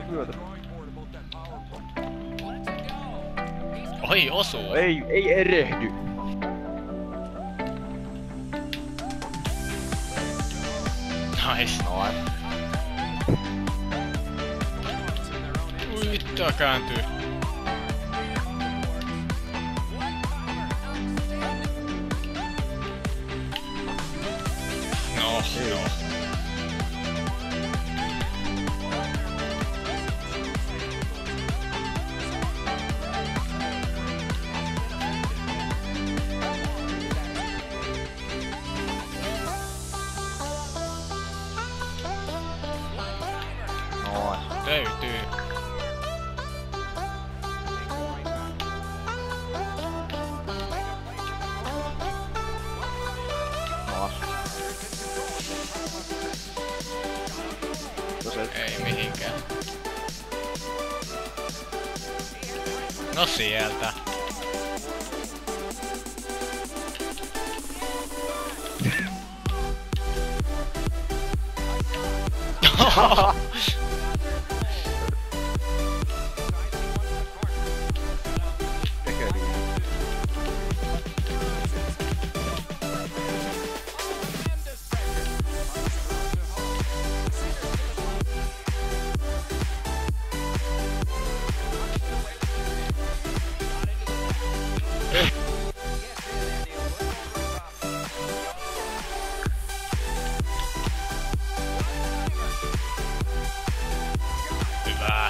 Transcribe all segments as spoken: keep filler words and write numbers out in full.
myötä. Oi, osuu! Ei, ei erehdy! Nice. Noin. Ui, tää kääntyy. No, joo. Noin. Löytyy. Noin. Jos ei... Ei mihinkään. No sieltä. Tekee niin. Hyvä.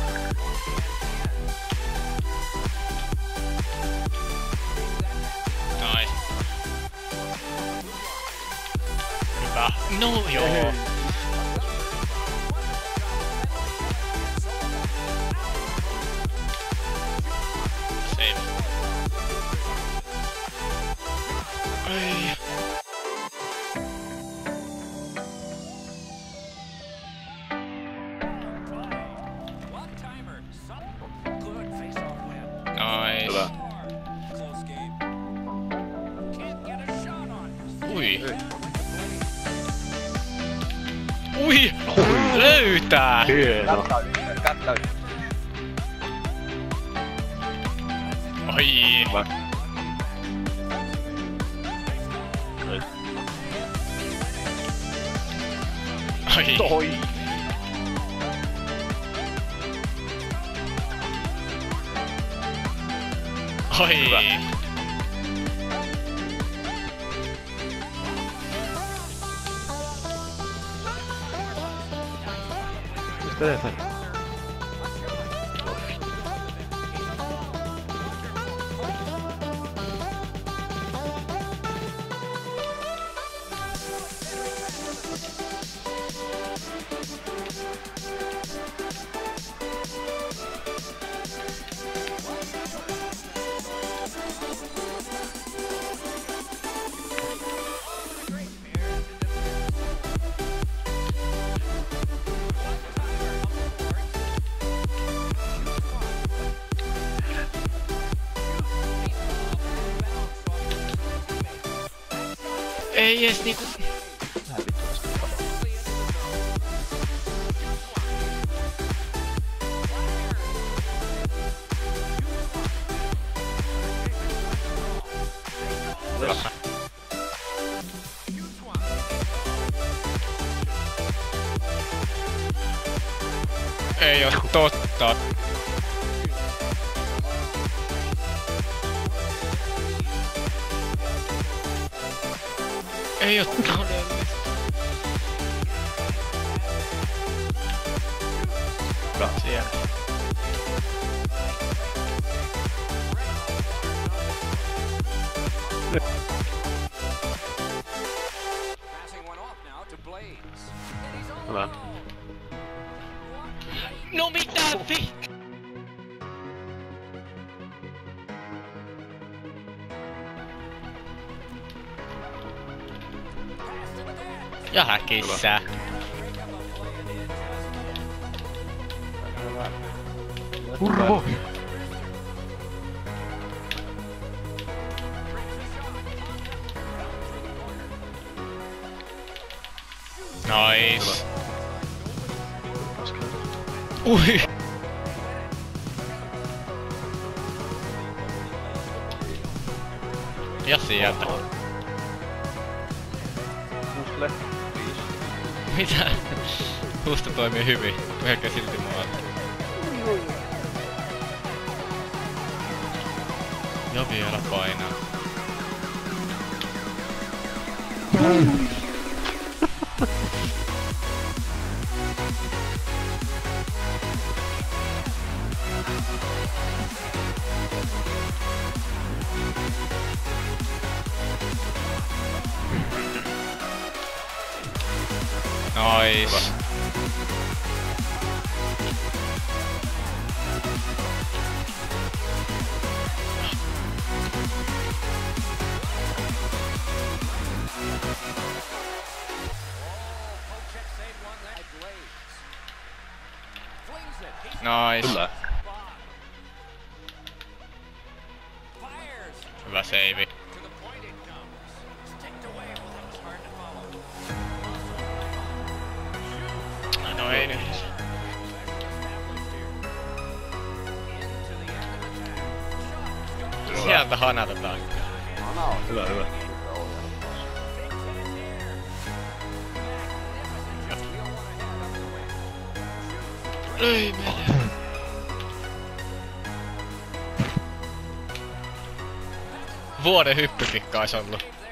Nice. Hyvä. No joo. Save. Ei. Nice. Hyvä. Ui. Ei. Ui! Löytää! Hieno. Kättä yli. Oi! Hyvä. Oi! Toi. Oi! Hyvä. Mistä eteenpäin? Ei ees niinku... Vähän vittu tästä kamaa. Hyvä. Ei oo totta. Ei oo todellista. Hyvä. Siellä. Hyvä. No mitä vi... Ja häkissä. Urvo! Nice. Ui! Ja sieltä. Pusle. Viisi. Mitä? Huusta toimii hyvin. Hyökkää silti muualta. Ja vielä painaa. Nice. Nice. Kyllä. Hyvä save. No ei nyt. Sieltä hanatetaan. Hyvä, hyvä. Ei mene. Vuoden hyppykikka ois ollu.